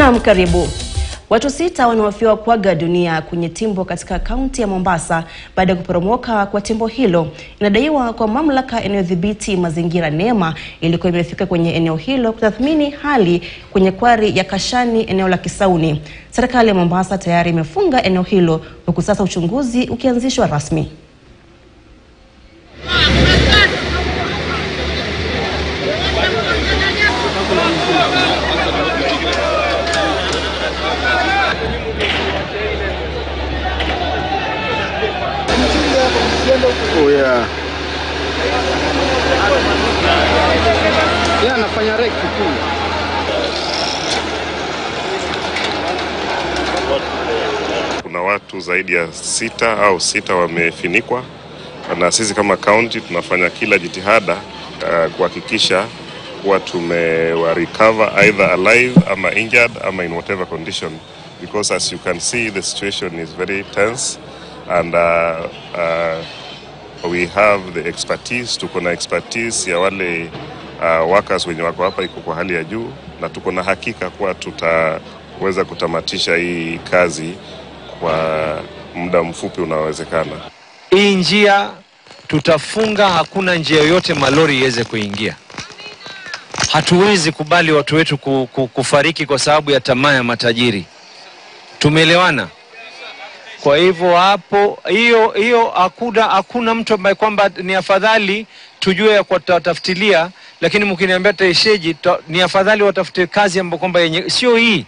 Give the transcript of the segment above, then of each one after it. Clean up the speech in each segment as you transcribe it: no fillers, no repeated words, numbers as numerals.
Naam, karibu. Watu 6 wanahofiwa kuaga dunia kwenye Timbo katika kaunti ya Mombasa baada ya kuporomoka kwa timbo hilo. Inadaiwa kwa mamlaka inayodhibiti mazingira NEMA ilikuwa imefika kwenye eneo hilo kutathmini hali kwenye kwari ya Kashani, eneo la Kisauni. Serikali ya Mombasa tayari imefunga eneo hilo huku sasa uchunguzi ukianzishwa rasmi. Oh yeah. Yeah, nafanya reki tu. Kuna watu zaidi ya 6 wamefinikwa, na sisi kama county tunafanya kila jitihada kuhakikisha watu tumewa recover either alive ama injured ama in whatever condition, because as you can see the situation is very tense and we have the expertise. Tuko na expertise ya wale workers wenye wako hapa iko kwa hali ya juu, na tuko na hakika kuwa tutaweza kutamatisha hii kazi kwa muda mfupi unaowezekana. Hii njia tutafunga, hakuna njia yoyote malori iweze kuingia. Hatuwezi kubali watu wetu kufariki kwa sababu ya tamaa ya matajiri. Tumeelewana? Kwa hivyo hapo hiyo hakuna mtu ambaye kwamba ni afadhali tujue ya kutafutilia, lakini mkiniambia taisheji ni afadhali watafute kazi ambayo kwamba yenye sio hii.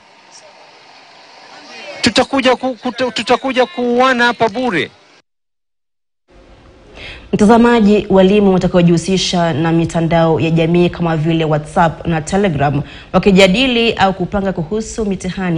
Tutakuja kuuana hapa bure. Mtazamaji, walimu watakaojihusisha na mitandao ya jamii kama vile WhatsApp na Telegram wakijadili au kupanga kuhusu mitihani